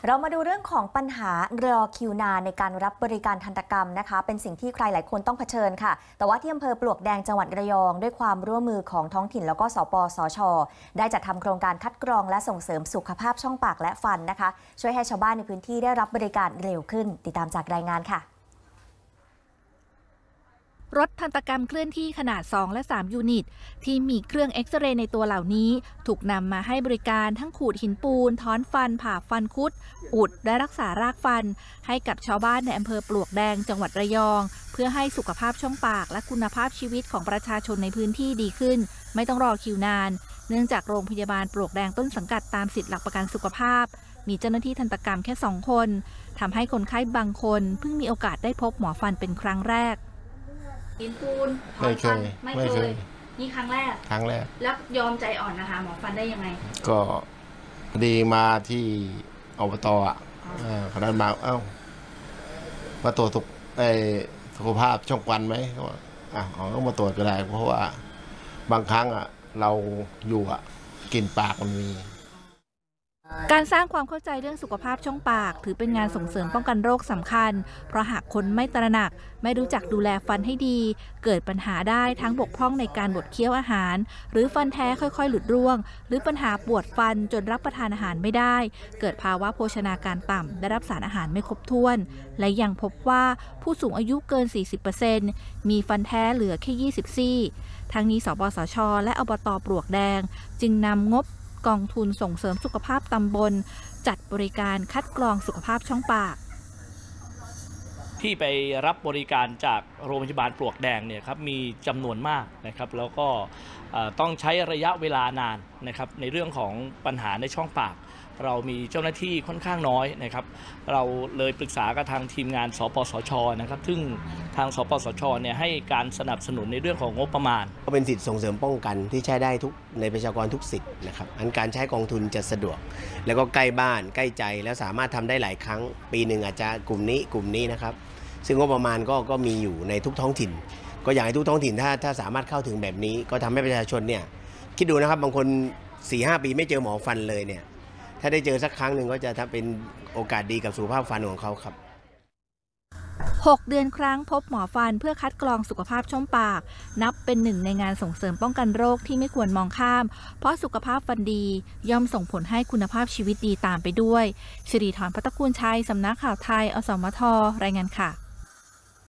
เรามาดูเรื่องของปัญหารอคิวนานในการรับบริการทันตกรรมนะคะเป็นสิ่งที่ใครหลายคนต้องเผชิญค่ะแต่ว่าที่อำเภอปลวกแดงจังหวัดระยองด้วยความร่วมมือของท้องถิ่นแล้วก็สปสช.ได้จัดทำโครงการคัดกรองและส่งเสริมสุขภาพช่องปากและฟันนะคะช่วยให้ชาวบ้านในพื้นที่ได้รับบริการเร็วขึ้นติดตามจากรายงานค่ะรถทันตกรรมเคลื่อนที่ขนาด2และ3ยูนิตที่มีเครื่องเอ็กซเรย์ในตัวเหล่านี้ถูกนำมาให้บริการทั้งขูดหินปูนถอนฟันผ่าฟันคุดอุดและรักษารากฟันให้กับชาวบ้านในอำเภอปลวกแดงจังหวัดระยองเพื่อให้สุขภาพช่องปากและคุณภาพชีวิตของประชาชนในพื้นที่ดีขึ้นไม่ต้องรอคิวนานเนื่องจากโรงพยาบาลปลวกแดงต้นสังกัดตามสิทธิหลักประกันสุขภาพมีเจ้าหน้าที่ทันตกรรมแค่2คนทำให้คนไข้บางคนเพิ่งมีโอกาสได้พบหมอฟันเป็นครั้งแรกหินปูนไม่เคยนี่ครั้งแรกแล้วยอมใจอ่อนนะคะหมอฟันได้ยังไงก็พอดีมาที่อบต.คณะมามาตรวจสุขภาพช่องฟันไหมก็มาตรวจก็ได้เพราะว่าบางครั้งเราอยู่กลิ่นปากมันมีการสร้างความเข้าใจเรื่องสุขภาพช่องปากถือเป็นงานส่งเสริมป้องกันโรคสำคัญเพราะหากคนไม่ตระหนักไม่รู้จักดูแลฟันให้ดีเกิดปัญหาได้ทั้งบกพร่องในการบดเคี้ยวอาหารหรือฟันแท้ค่อยๆหลุดร่วงหรือปัญหาปวดฟันจนรับประทานอาหารไม่ได้เกิดภาวะโภชนาการต่ำได้รับสารอาหารไม่ครบถ้วนและยังพบว่าผู้สูงอายุเกิน 40% มีฟันแท้เหลือแค่20ซี่ทั้งนี้สปสช.และอบต.ปลวกแดงจึงนำงบกองทุนส่งเสริมสุขภาพตำบลจัดบริการคัดกรองสุขภาพช่องปากที่ไปรับบริการจากโรงพยาบาลปลวกแดงเนี่ยครับมีจำนวนมากนะครับแล้วก็ต้องใช้ระยะเวลานานนะครับในเรื่องของปัญหาในช่องปากเรามีเจ้าหน้าที่ค่อนข้างน้อยนะครับเราเลยปรึกษากับทางทีมงานสปสช.นะครับซึ่งทางสปสช.เนี่ยให้การสนับสนุนในเรื่องของงบประมาณก็เป็นสิทธิส่งเสริมป้องกันที่ใช้ได้ทุกในประชากรทุกสิทธิ์นะครับอันการใช้กองทุนจะสะดวกแล้วก็ใกล้บ้านใกล้ใจแล้วสามารถทำได้หลายครั้งปีหนึ่งอาจจะกลุ่มนี้นะครับซึ่งงบประมาณก็มีอยู่ในทุกท้องถิ่นก็อยากให้ทุกท้องถิ่นถ้าสามารถเข้าถึงแบบนี้ก็ทำให้ประชาชนเนี่ยคิดดูนะครับบางคน 4-5 ปีไม่เจอหมอฟันเลยเนี่ยถ้าได้เจอสักครั้งหนึ่งก็จะทำเป็นโอกาสดีกับสุขภาพฟันของเขาครับ 6 เดือนครั้งพบหมอฟันเพื่อคัดกรองสุขภาพช่องปากนับเป็นหนึ่งในงานส่งเสริมป้องกันโรคที่ไม่ควรมองข้ามเพราะสุขภาพฟันดีย่อมส่งผลให้คุณภาพชีวิตดีตามไปด้วยสิริธร ภัตตกูลชัยสำนักข่าวไทยอสมทรายงานค่ะ